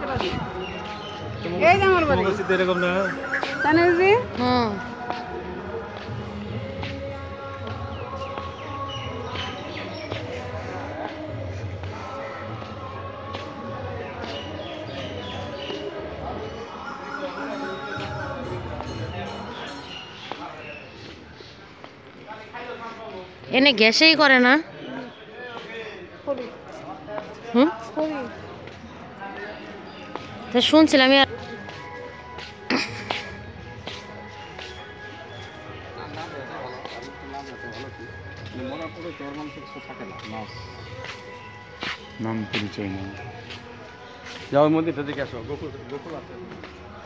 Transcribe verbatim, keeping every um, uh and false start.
এই যে আমার বাড়ি এরকম না তানজি হুম এনে গ্যাসেই করে না হুম তা শুনছিলাম আমি নাম পরিচয় না যাওয়ার মধ্যে দেখে আসো গোকুল গোকুল আছে